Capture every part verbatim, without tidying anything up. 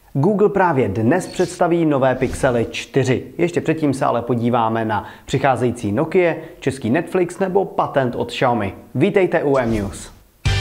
Google právě dnes představí nové Pixely čtyři. Ještě předtím se ale podíváme na přicházející Nokia, český Netflix nebo patent od Xiaomi. Vítejte u M-News.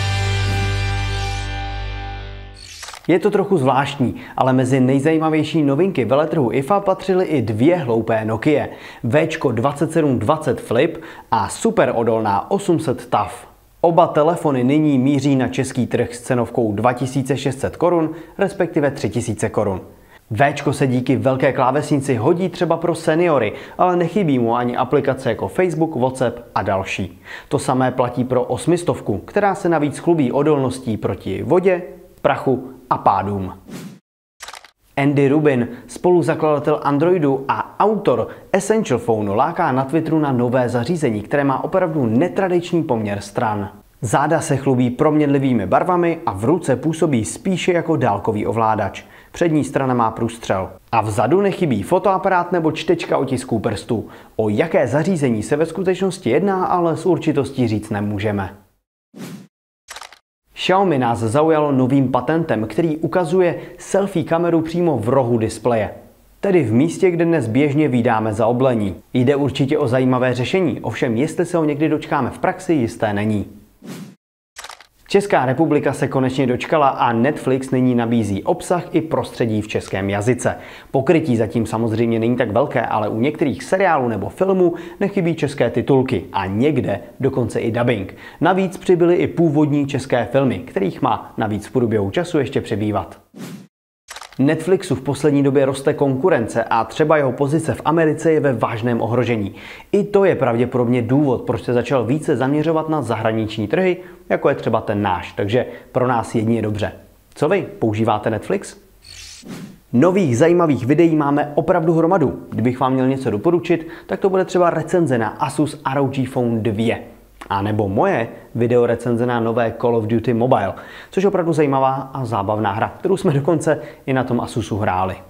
Je to trochu zvláštní, ale mezi nejzajímavější novinky veletrhu I F A patřily i dvě hloupé Nokia. Včko dvacet sedm dvacet Flip a super odolná osm set T A F. Oba telefony nyní míří na český trh s cenovkou dva tisíce šest set korun, respektive tři tisíce korun. Včko se díky velké klávesnici hodí třeba pro seniory, ale nechybí mu ani aplikace jako Facebook, WhatsApp a další. To samé platí pro osmistovku, která se navíc chlubí odolností proti vodě, prachu a pádům. Andy Rubin, spoluzakladatel Androidu a autor Essential Phone, láká na Twitteru na nové zařízení, které má opravdu netradiční poměr stran. Záda se chlubí proměnlivými barvami a v ruce působí spíše jako dálkový ovládač. Přední strana má průstřel. A vzadu nechybí fotoaparát nebo čtečka otisků prstů. O jaké zařízení se ve skutečnosti jedná, ale s určitostí říct nemůžeme. Xiaomi nás zaujalo novým patentem, který ukazuje selfie kameru přímo v rohu displeje. Tedy v místě, kde dnes běžně vídáme zaoblení. Jde určitě o zajímavé řešení, ovšem jestli se ho někdy dočkáme v praxi, jisté není. Česká republika se konečně dočkala a Netflix nyní nabízí obsah i prostředí v českém jazyce. Pokrytí zatím samozřejmě není tak velké, ale u některých seriálů nebo filmů nechybí české titulky a někde dokonce i dubbing. Navíc přibyly i původní české filmy, kterých má navíc v průběhu času ještě přibývat. Netflixu v poslední době roste konkurence a třeba jeho pozice v Americe je ve vážném ohrožení. I to je pravděpodobně důvod, proč se začal více zaměřovat na zahraniční trhy, jako je třeba ten náš, takže pro nás jedině dobře. Co vy, používáte Netflix? Nových zajímavých videí máme opravdu hromadu. Kdybych vám měl něco doporučit, tak to bude třeba recenze na Asus R O G Phone dva. A nebo moje video recenze na nové Call of Duty Mobile, což je opravdu zajímavá a zábavná hra, kterou jsme dokonce i na tom Asusu hráli.